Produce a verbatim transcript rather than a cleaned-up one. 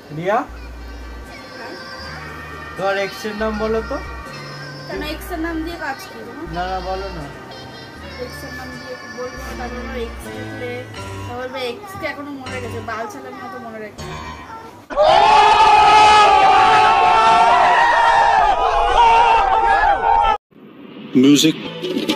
রিয়া তোমার এক্স এর নাম বলো তো। কেন এক্স এর নাম দিয়ে কাজ কি? না না বলো না। এক্স এর নাম দিয়ে বলবো না, তারপর আমার এক্স দেখলে বলবে এক্স কে এখনো মনে রেখেছে, বাল ছেলের মতো মনে রেখেছে। Music.